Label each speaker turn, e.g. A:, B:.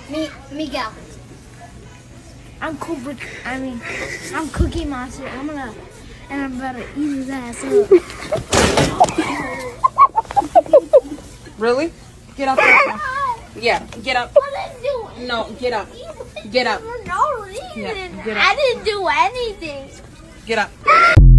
A: Miguel.
B: I'm Cookie Monster. I'm about to eat his ass up.
C: Really? Get up there. Yeah, get up.
A: What did I do?
C: No, get up. Get up.
A: No,
C: Yeah, get up.
A: I didn't do anything.
C: Get up.